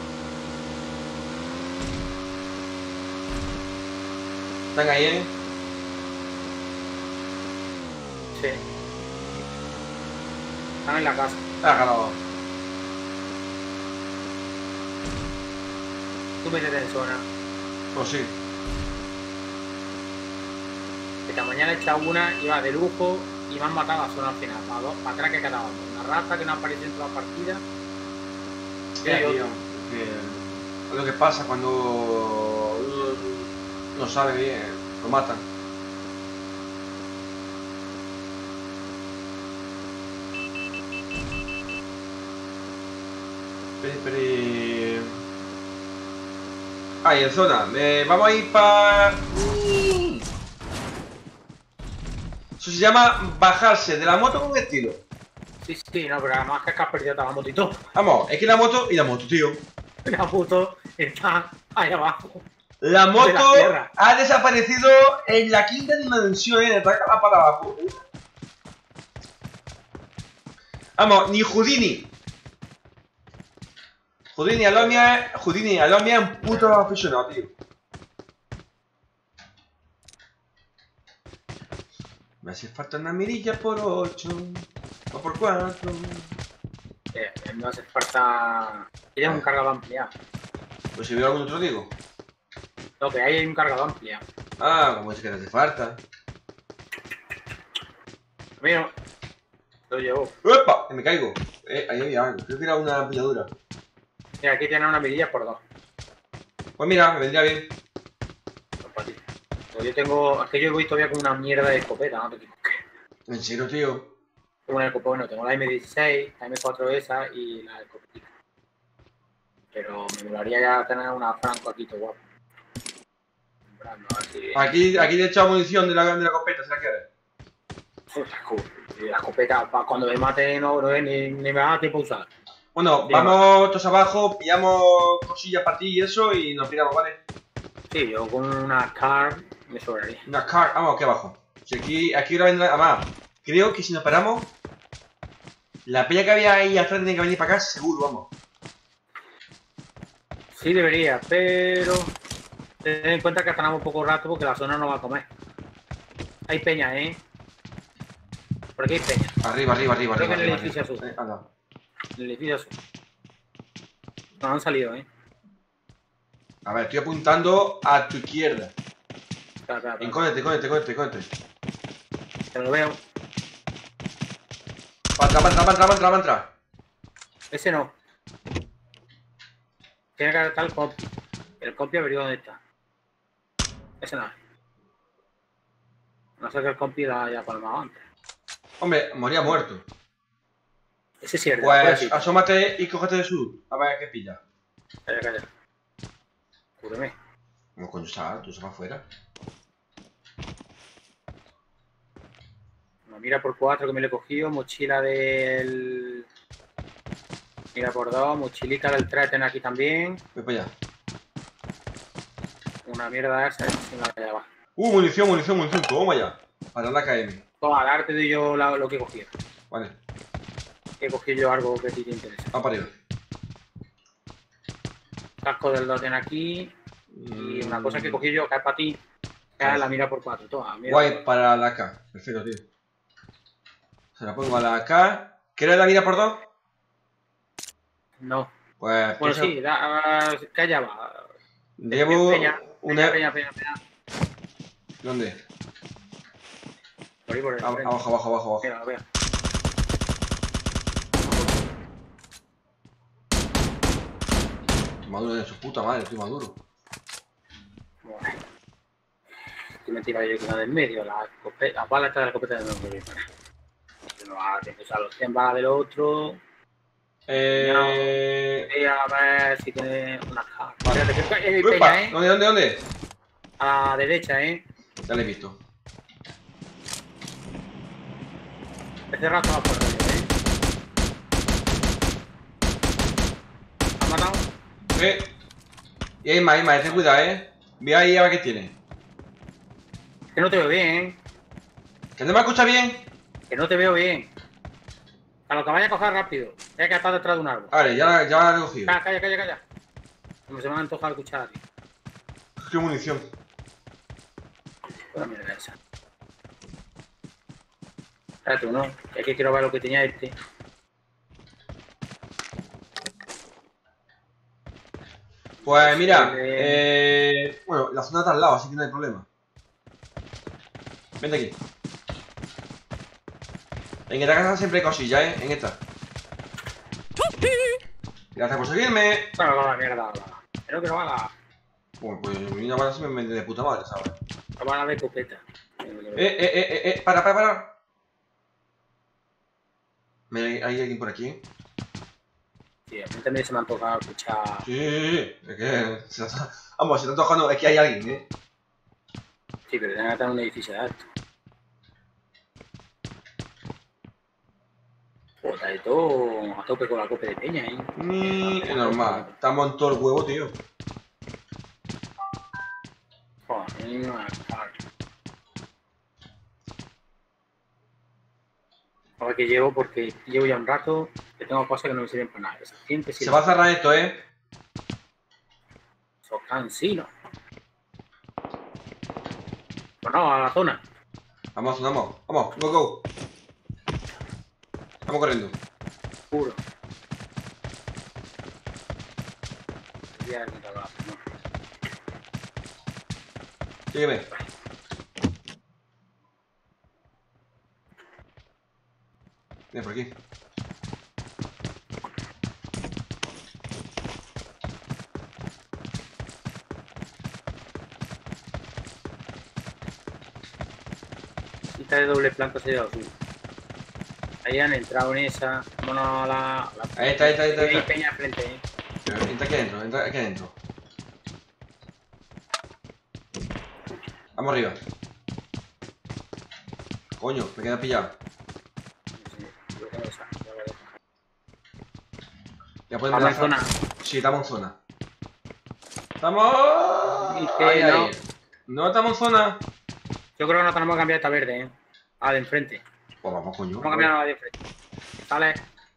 S2: ¿Están ahí, eh?
S1: Sí. Están en la casa.
S2: Ah, ganado.
S1: Tú métete en zona.
S2: Pues sí.
S1: Esta mañana he echado una, iba de lujo y me han matado a zona al final. Para atrás que quedaba una rata que no apareció en toda la partida.
S2: Sí, tío, que lo que pasa cuando uno no sabe bien, lo matan. Espere. Ahí, en zona. Vamos a ir para... Eso se llama bajarse de la moto con estilo.
S1: Sí, no, pero además que has perdido toda la moto y todo.
S2: Vamos, es que la moto y la moto, tío.
S1: La moto está ahí abajo.
S2: La moto ha desaparecido en la quinta dimensión, está para abajo. Vamos, ni Houdini. Houdini a lo mía es un puto aficionado, tío. Me hace falta una mirilla por 8 o por 4.
S1: No hace falta. Tienes un cargador ampliado.
S2: Pues si veo algún otro digo.
S1: Lo que hay un cargador ampliado.
S2: Ah, como es que no hace falta.
S1: Mío. Lo llevo.
S2: ¡Epa! Que me caigo. Ahí había algo. Creo que era una pilladura.
S1: Mira, aquí tiene una mirilla por 2.
S2: Pues mira, me vendría bien.
S1: Pues para ti. Pues yo tengo. Es que yo voy todavía con una mierda de escopeta, no te equivoques.
S2: ¿En serio, tío?
S1: Tengo una escopeta, bueno, tengo la M16, la M4 esa y la escopeta. Pero me molaría ya tener una franco aquí, todo guapo.
S2: Aquí le he echado munición de la escopeta, ¿se la quieres?
S1: La escopeta, cuando me mate, ni me va a dar tiempo a usar.
S2: Bueno,
S1: Sí,
S2: vamos todos abajo, pillamos cosillas para ti y eso y nos piramos, ¿vale?
S1: Sí, yo con una car me sobraría.
S2: Una car, vamos, aquí abajo. Si aquí ahora vendrá. Además, creo que si nos paramos, la peña que había ahí atrás tiene que venir para acá, seguro, vamos.
S1: Sí, debería, pero ten en cuenta que tenemos poco rato porque la zona no va a comer. Hay peña, ¿eh? Por aquí hay peña.
S2: Arriba.
S1: Creo que en el
S2: arriba.
S1: edificio azul.
S2: Anda.
S1: En el edificio azul. Nos han salido, ¿eh?
S2: A ver, estoy apuntando a tu izquierda.
S1: Espera.
S2: Cónete.
S1: Te lo veo.
S2: Va a entrar.
S1: Ese no. Tiene que estar el compi. El compi averigua dónde está. Ese no. No sé que el compi la haya palmado antes.
S2: Hombre, moría muerto.
S1: Ese sí es
S2: Pues asómate y cógete de su. A ver qué pilla.
S1: Calla. Cúreme.
S2: ¿Cómo coño está? Tú se va afuera.
S1: Una mira por 4 que me lo he cogido. Mochila del. Mira por 2. Mochilica del 3 ten aquí también.
S2: Voy para allá.
S1: Una mierda esa. Sin la que va.
S2: Munición. Toma ya. Para la KM.
S1: Toma, darte de yo lo que he cogido.
S2: Vale.
S1: He cogido yo algo que a ti te interesa.
S2: Vamos para arriba.
S1: Casco del 2 ten aquí. Y una cosa que he cogido yo, que es para ti. Que es la mira por 4. Toma, mira.
S2: Guay para la AK. Perfecto, tío. Se la pongo a la AK. ¿Quieres la mira por 2?
S1: No.
S2: Pues.
S1: Bueno, sí, calla va.
S2: Llevo
S1: Peña.
S2: ¿Dónde?
S1: Por ahí por el frente.
S2: Abajo.
S1: Mira, vea.
S2: Maduro de su puta madre, estoy maduro.
S1: Bueno. Estoy metido yo con la del medio, las balas de la escopeta de medio. No va a tener que usar los 100 balas del otro. Voy a ver si tiene una caja.
S2: Vale.
S1: Peña, ¿eh?
S2: ¿Dónde?
S1: A la derecha, ¿eh?
S2: Ya la he visto.
S1: Este rato va por arriba, ¿eh? ¿Has matado?
S2: Y hay más, ten cuidado, Ve ahí a ver qué tiene.
S1: Que no te veo bien, ¿eh?
S2: ¿Que no me escucha bien?
S1: Que no te veo bien. A lo que vaya a coger rápido. Hay que estar detrás de un árbol.
S2: Vale, ya la he cogido.
S1: Calla. Como se me ha antojado escuchar a ti.
S2: ¿Qué munición?
S1: Una mierda esa. Espérate, ¿no? Que aquí quiero ver lo que tenía este.
S2: Pues mira, bueno, la zona está al lado, así que no hay problema. Vente aquí. En esta casa siempre hay cosillas, En esta. Gracias por seguirme.
S1: Bueno, va la mierda. Creo que no va la.
S2: Bueno, pues una bala se me vende de puta madre, ¿sabes?
S1: No va la de escopeta.
S2: Para. Hay alguien por aquí,
S1: Sí, a mí también se me ha antojado escuchar.
S2: Sí. Es que. Vamos, se está antojando, es que hay alguien,
S1: Sí, pero tiene que estar en un edificio de alto. Joder, de todo a tope con la copa de peña,
S2: Es normal. Estamos en todo el huevo, tío.
S1: Joder, ahora que llevo, porque llevo ya un rato que tengo cosas que no me sirven para nada.
S2: Se va a cerrar esto,
S1: Son cansinos. Pues no, a la zona.
S2: Vamos, vamos, vamos, go, go. Vamos corriendo.
S1: Puro. Ya me cagaba, ¿no?
S2: Sígueme. Ven por aquí.
S1: Esta de doble planta sería lo suyo. Ahí han entrado en esa. Vámonos a la.
S2: Ahí está, ahí está, ahí está.
S1: Hay peña al frente,
S2: Entra aquí adentro, entra aquí adentro. Vamos arriba. Coño, me queda pillado. Ya podemos
S1: Vamos en zona.
S2: Sí, estamos en zona. ¡Estamos!
S1: Ahí, no.
S2: No estamos en zona.
S1: Yo creo que no tenemos que cambiar esta verde, A de enfrente.
S2: Pues vamos, coño.
S1: Vamos a cambiar a la de enfrente. ¿Sale?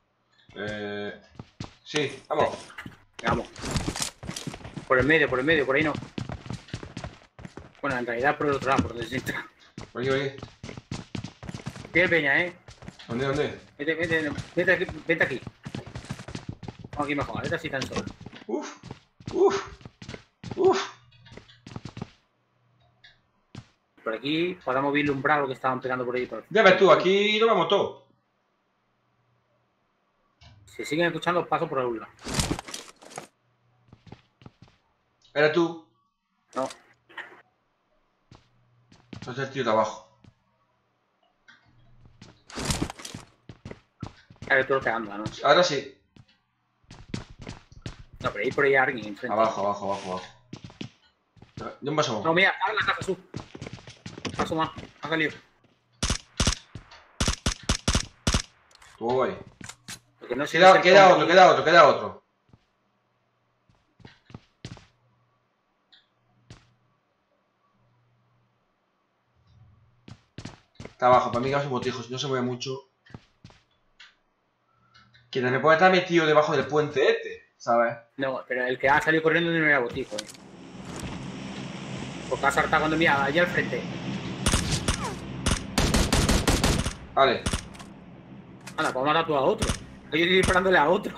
S2: Sí, vamos.
S1: Vamos. Por el medio, por ahí no. Bueno, en realidad por el otro lado, por donde se entra.
S2: Por aquí, por aquí.
S1: Tiene peña,
S2: ¿Dónde, dónde?
S1: Vete aquí. Vamos aquí mejor, vete así tan solo.
S2: Uf, uf, uf.
S1: Por aquí podemos vislumbrar lo que estaban pegando por ahí.
S2: Ya ves tú, aquí lo vamos todo.
S1: Si siguen escuchando, paso por el lado.
S2: ¿Eres tú?
S1: No.
S2: Sos el tío de abajo.
S1: Claro, tú lo que anda, ¿no?
S2: Ahora sí.
S1: No, pero ahí por ahí hay alguien enfrente.
S2: Abajo, abajo, abajo, abajo. ¿Dónde pasamos?
S1: No, mira, está en la casa sur. Paso más, ha salido.
S2: Tú voy.
S1: Porque no sé
S2: Queda otro. Está abajo, para mí que va a ser botijo, si no se mueve mucho. Que también puede estar metido debajo del puente este, ¿sabes?
S1: No, pero el que ha salido corriendo no era botijo, Porque ha saltado cuando mira, allá al frente.
S2: Vale.
S1: Anda, pues matar tú a otro. Yo estoy disparándole a otro.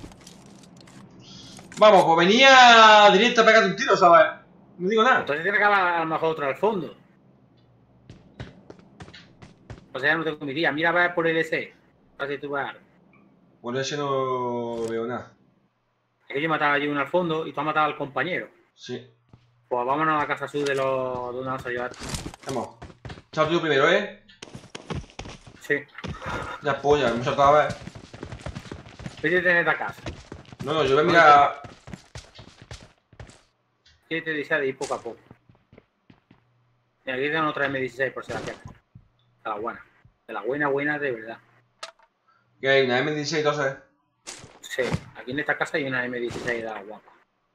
S2: Vamos, pues venía directo a pegarte un tiro, ¿sabes? No digo nada.
S1: Entonces tiene que haber a lo mejor otro al fondo. O sea, no tengo mi día. Mira, va por el S. Así tú vas.
S2: Por ese no veo nada.
S1: Es que yo mataba allí uno al fondo y tú has matado al compañero.
S2: Sí.
S1: Pues vámonos a la casa sur de los donde vamos a llevar.
S2: Vamos. Chao tú primero, ¿eh?
S1: Sí.
S2: Ya polla, hemos saltado a ver.
S1: Vete a tener la casa.
S2: No, yo voy a mirar.
S1: Quiere de ir poco a poco. Mira, aquí tengo otra M16 por si la quieres. De la buena. De la buena de verdad.
S2: Que hay una M16 entonces.
S1: Sí, aquí en esta casa hay una M16 de la guapa.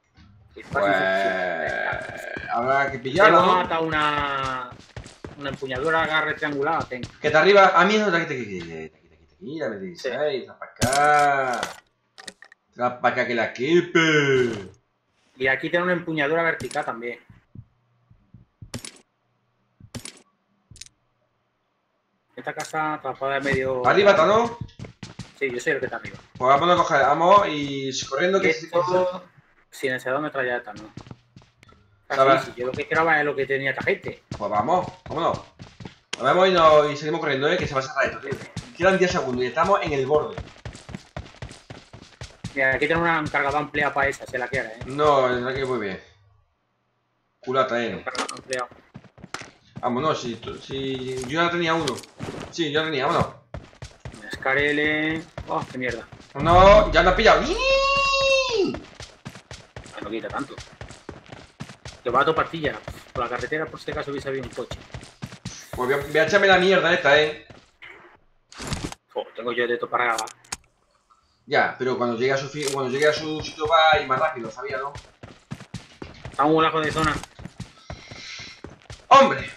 S2: Pues habrá que
S1: Yo
S2: pillarla, ¿no?
S1: mata una empuñadura agarre triangulada, tengo.
S2: Que está arriba. A mí es otra que te la M16. Trae para acá. Trae para acá que la quepe.
S1: Y aquí tiene una empuñadura vertical también. Esta casa atrapada de medio.
S2: Arriba está, ¿no?
S1: Sí, yo soy el que está arriba.
S2: Pues vámonos a coger, vamos y corriendo que
S1: Esto, silenciador metralleta, ¿no?
S2: ¿Sabes?
S1: Sí, yo lo que quiero es lo que tenía esta gente.
S2: Pues vamos, vámonos. Nos vemos y seguimos corriendo, que se va a cerrar esto, tío. Quedan 10 segundos y estamos en el borde.
S1: Mira, aquí tengo una cargadora ampliada para esa, se la quiere,
S2: No, la verdad que muy bien. Culata,
S1: Cargador ampliado.
S2: Vámonos, si yo ya tenía uno. Sí, yo tenía, vámonos.
S1: Scarl. Oh, qué mierda.
S2: No, ya lo has pillado.
S1: No quita tanto. Te va a tu pastilla. Por la carretera, por si acaso hubiese habido un coche.
S2: Pues voy a echarme la mierda esta,
S1: Oh, tengo yo de esto para grabar.
S2: Ya, pero cuando llegue a su sitio va a ir más rápido, ¿sabía, no?
S1: A un lago de zona.
S2: ¡Hombre!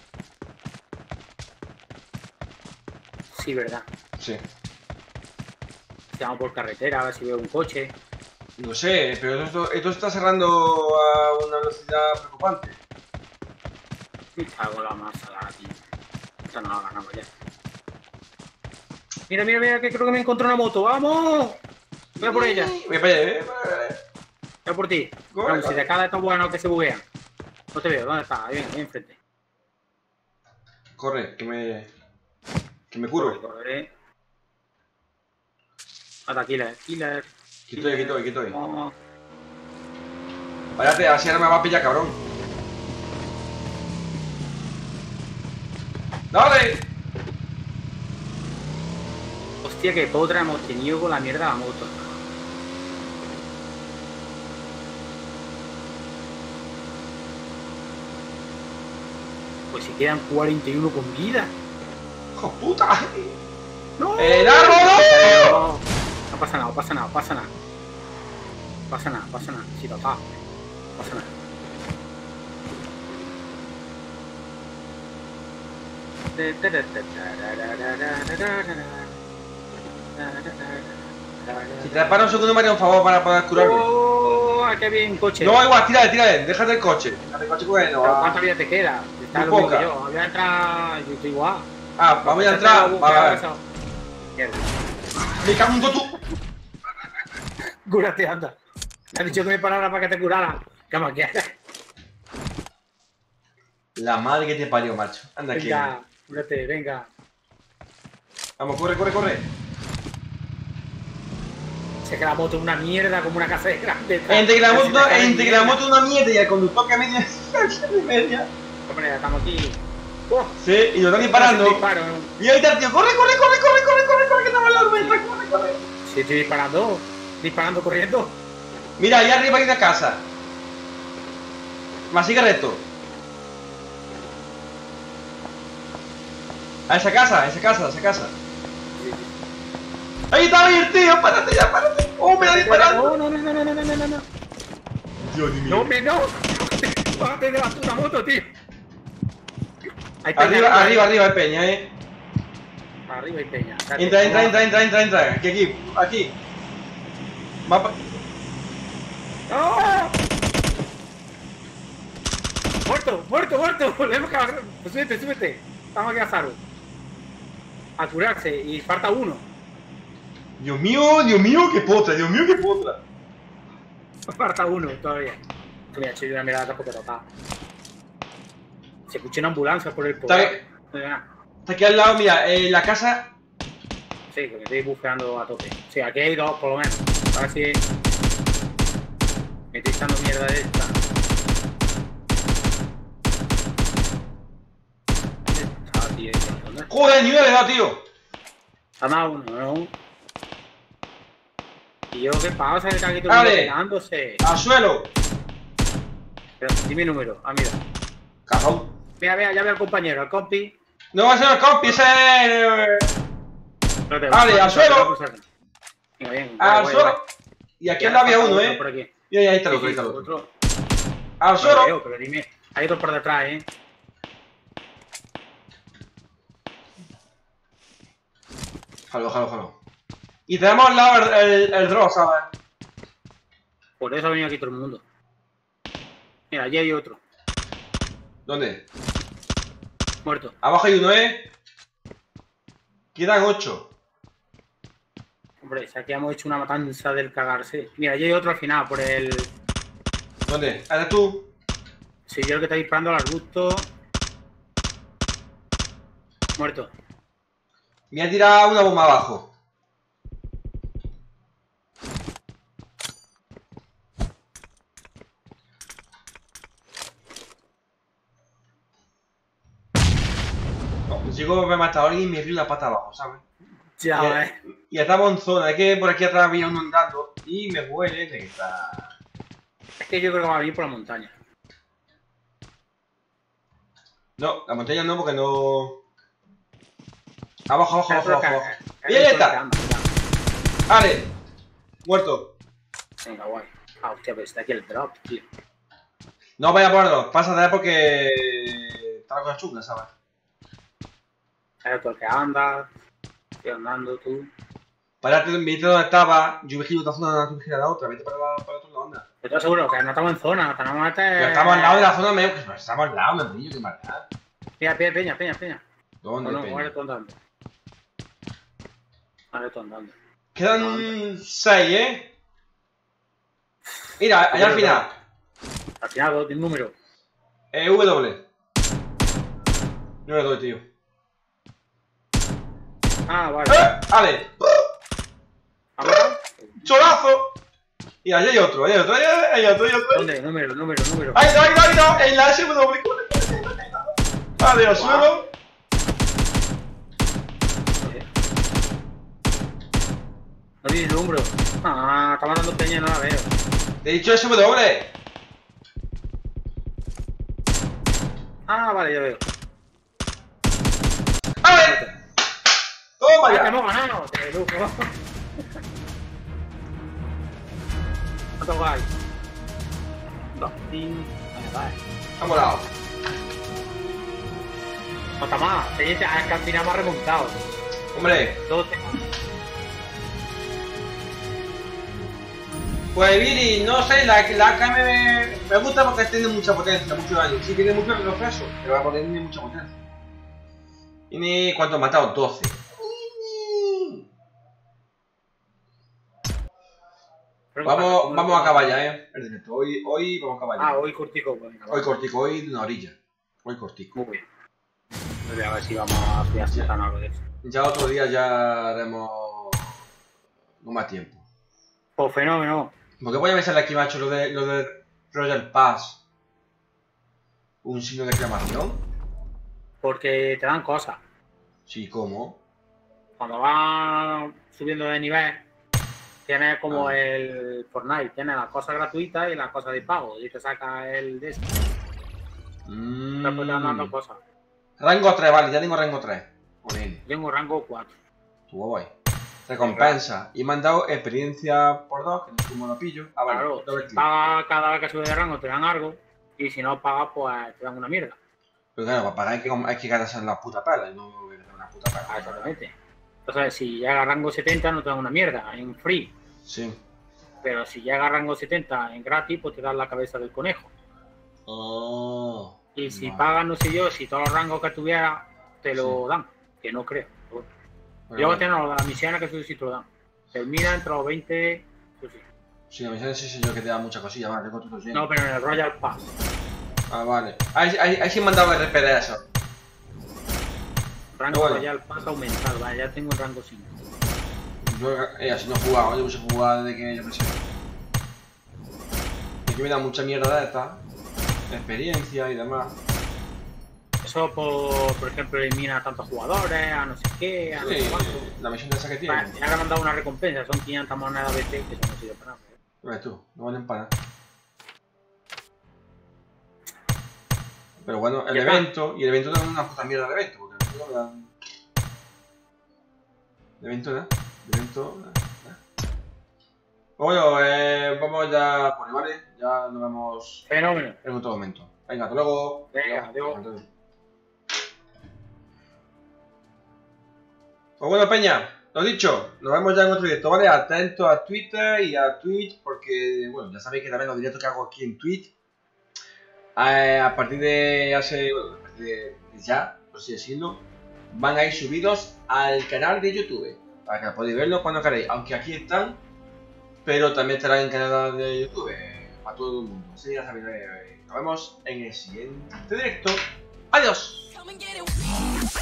S1: Sí, verdad.
S2: Sí.
S1: Si vamos por carretera, a ver si veo un coche.
S2: No sé, pero esto está cerrando a una velocidad preocupante.
S1: Hago la masa, tío. Esta no la ganamos ya. Mira, mira, mira, que creo que me encontré una moto. ¡Vamos! Voy a por ella.
S2: Voy para allá,
S1: Voy a por ti.
S2: Corre,
S1: Vamos, si
S2: corre.
S1: de cada estos buenos que se buguean. No te veo, ¿dónde está? Ahí viene, ahí enfrente.
S2: Corre, que me
S1: Corre,
S2: curo.
S1: corre. Ata, killer, killer.
S2: Aquí estoy.
S1: Vamos.
S2: Váyate, así ahora me va a pillar, cabrón. ¡Dale!
S1: Hostia, que potra hemos tenido con la mierda de la moto. Pues si quedan 41 con vida.
S2: ¡Hijo puta!
S1: ¡No!
S2: ¡El árbol!
S1: No, no pasa nada, pasa nada, pasa nada. Pasa nada, pasa nada. Sí, papá. Pasa nada.
S2: Si te para un segundo me haría un favor para poder curarme.
S1: ¡Oh! ¡Qué bien, coche!
S2: No, igual, tírale, déjate el coche. Déjate el coche porque no
S1: ¿Pero
S2: va.
S1: cuánta vida te queda? Está
S2: Muy
S1: lo mismo
S2: poca.
S1: que yo. Voy a entrar. Yo estoy igual.
S2: Ah, vamos a entrar. Vale.
S1: Mierda.
S2: Me cago en tú.
S1: Cúrate, anda. Me has dicho que me parara para que te curara. ¿Qué más quieres?
S2: La madre que te parió, macho. Anda aquí.
S1: Venga, cúrate, venga.
S2: Vamos, corre.
S1: Sé que la moto es una mierda como una casa de grande.
S2: Entre que la moto es una mierda y el conductor que media de media.
S1: Hombre, ya estamos aquí. ¡Oh!
S2: Sí, y lo están disparando.
S1: Disparo.
S2: Y ahí está, tío. Corre, que estamos al lado. Corre.
S1: Sí, estoy disparando. Disparando, corriendo.
S2: Mira, ahí arriba hay una casa. Más sigue recto. A esa casa. Ahí está el tío, párate ya. Oh, me está disparando.
S1: No.
S2: Dios mío.
S1: No, hombre, no. Bájate de la puta moto, tío. Hay peña,
S2: Arriba hay peña,
S1: Arriba hay peña.
S2: Entra. Aquí. Mapa.
S1: ¡No! Muerto. Le hemos cagado. Pues súbete. Vamos aquí a Zaro. A curarse. Y falta uno.
S2: Dios mío, qué potra.
S1: Falta uno todavía. Mira, hecho una mirada tampoco total. Se escucha una ambulancia por el
S2: Está
S1: poblado.
S2: Está aquí al lado, mira, la casa.
S1: Sí, que me estoy buscando a tope. Sí, aquí hay dos por lo menos. A ver si me estoy echando mierda de esta. Ah, tío, ¿dónde?
S2: Joder, ni una le he dado, tío.
S1: Ha dado uno, ¿no? ¿Y yo qué pasa? Que aquí todo el mundo
S2: Vale.
S1: pegándose.
S2: Al suelo.
S1: Pero, dime el número. Ah, mira.
S2: Cajón.
S1: Mira, ya veo al compañero, al compi.
S2: No va a ser el compi, ese es.
S1: Espérate,
S2: Vale, al suelo.
S1: Venga, bien.
S2: Al
S1: guay,
S2: suelo.
S1: guay.
S2: Y aquí al lado había uno,
S1: Por aquí.
S2: Y ahí está el
S1: Sí,
S2: otro,
S1: sí,
S2: otro.
S1: otro.
S2: Al
S1: No
S2: suelo.
S1: lo veo, pero dime. Hay otro por detrás,
S2: Jalo. Y tenemos al lado el drone, ¿sabes?
S1: Por eso ha venido aquí todo el mundo. Mira, allí hay otro.
S2: ¿Dónde?
S1: Muerto.
S2: Abajo hay uno, Quedan 8.
S1: Hombre, si aquí hemos hecho una matanza del cagarse. Mira, allí hay otro al final, por el...
S2: ¿Dónde? ¿Eres tú?
S1: Si yo el que está disparando al arbusto. Muerto.
S2: Me ha tirado una bomba abajo. No, llego a matar a alguien y me río la pata abajo, ¿sabes?
S1: Ya,
S2: Y estamos en zona, es que por aquí atrás viene uno andando y me huele de que está...
S1: Es que yo creo que va a venir por la montaña.
S2: No, la montaña no, porque no... Abajo.
S1: Y
S2: ¡Bien está! ¡Vale! Muerto.
S1: Venga, guay. Ah, hostia, pero está aquí el drop, tío.
S2: No vaya por dos, pásate porque... Está la cosa chunga, ¿sabes?
S1: Eres tú el que anda. Estoy andando tú.
S2: Párate, vete donde estaba, yo vigilo esta zona, tú vigilas la otra, vete para el otro lado, anda.
S1: Estoy seguro que no estamos en zona, tenemos que
S2: Pero estamos al lado de la zona, estamos al lado, me brillo, qué maldad.
S1: Mira, peña.
S2: ¿Dónde? ¿Dónde,
S1: No,
S2: Peña?
S1: ahora estoy andando. Ahora estoy andando.
S2: Quedan 6, ¿eh? Mira, allá al final.
S1: Al final, el número.
S2: W. No le doy, tío.
S1: Ah, vale.
S2: ¡Ale!
S1: ¿Ha matado?
S2: ¡Cholazo! Y allá hay otro, allá hay otro, hay otro, hay otro.
S1: ¿Dónde? Número.
S2: ¡Ahí no! En la SW. Vale, al suelo.
S1: No tiene número. Ah, está matando peña, no la veo.
S2: Te he dicho SW.
S1: Ah, vale, ya veo.
S2: ¡Ale! ¡Toma
S1: ¡Ah, que
S2: ya!
S1: hemos ganado! ¡Te lujo! ¿Cuánto hay? 2, 5, vale.
S2: Ha molado.
S1: No está más, es que al final me ha remontado.
S2: Hombre,
S1: 12.
S2: pues Viri, no sé, la AK me gusta porque tiene mucha potencia, mucho daño. Sí, tiene mucho retroceso, pero tiene mucha potencia. Y ni cuánto he matado, 12. Vamos a acabar ya, el directo. Hoy vamos a acabar ya.
S1: Ah, hoy cortico. Pues,
S2: Hoy cortico, hoy de una orilla. Hoy cortico.
S1: muy bien. Voy a ver si vamos a hacer algo de eso.
S2: Ya otro día ya haremos no más tiempo.
S1: Pues fenómeno.
S2: ¿Por qué voy a pensarle aquí, macho, lo de Royal Pass? ¿Un signo de exclamación?
S1: Porque te dan cosas.
S2: Sí, ¿cómo?
S1: Cuando vas subiendo de nivel, tienes como el Fortnite, tienes las cosas gratuitas y las cosas de pago. Y te saca el de este. Después te van dando cosas.
S2: Rango 3, vale, ya tengo rango 3. Ponele.
S1: Tengo rango 4.
S2: Tu guay. Recompensa. Y me han dado experiencia por 2, que no sé cómo lo pillo. Ah, vale.
S1: Claro,
S2: Doble
S1: si
S2: clic.
S1: pagas cada vez que subes de rango te dan algo. Y si no pagas, pues te dan una mierda.
S2: Pero claro, para pagar hay que gastarse en la puta pala. Y no voy a gastar una puta pala.
S1: Ah, exactamente. Entonces, si llega a rango 70 no te dan una mierda, en free.
S2: Sí.
S1: Pero si llega a rango 70 en gratis, pues te dan la cabeza del conejo.
S2: Oh.
S1: Y si
S2: Vale.
S1: pagas, no sé yo, si todos los rangos que tuviera te lo dan. Que no creo. Pero bueno.
S2: Bueno,
S1: Luego tengo las misiones que eso sí te lo dan. Termina entre los 20. Eso sí.
S2: sí, a mí sí yo que te da muchas cosillas, vale, tengo todo lleno.
S1: No, pero en el Royal Pass.
S2: Ah, vale. Ahí sí me han dado RP de eso.
S1: Rango
S2: Bueno.
S1: Royal Pass aumentado, vale, ya tengo el rango 5.
S2: Yo así no he jugado, yo puse a jugar desde que yo pensé. Aquí me da mucha mierda de esta. Experiencia y demás.
S1: Eso, por ejemplo, elimina a tantos jugadores, a no sé qué, a no sé
S2: Sí,
S1: cuánto.
S2: la misión de esa que tiene.
S1: Vale, ya que me han dado una recompensa, son 500 monedas BT que eso no sirve para nada.
S2: Ves tú, no valen para nada. Pero bueno, el
S1: Ya está.
S2: evento, y el evento da una puta mierda de evento, porque el evento dan. El evento, ¿no? El evento. Bueno, vamos ya por ahí, ¿vale? Ya nos vemos
S1: Fenómeno.
S2: en otro momento. Venga, hasta luego.
S1: Venga, adiós.
S2: Pues bueno, Peña, lo dicho, nos vemos ya en otro directo, ¿vale? Atentos a Twitter y a Twitch, porque, bueno, ya sabéis que también los directos que hago aquí en Twitch, a partir de ya, por así decirlo, van a ir subidos al canal de YouTube, para que podáis verlos cuando queráis, aunque aquí están, pero también estarán en el canal de YouTube, para todo el mundo. Así ya sabéis, nos vemos en el siguiente directo. ¡Adiós!
S4: Come and get it.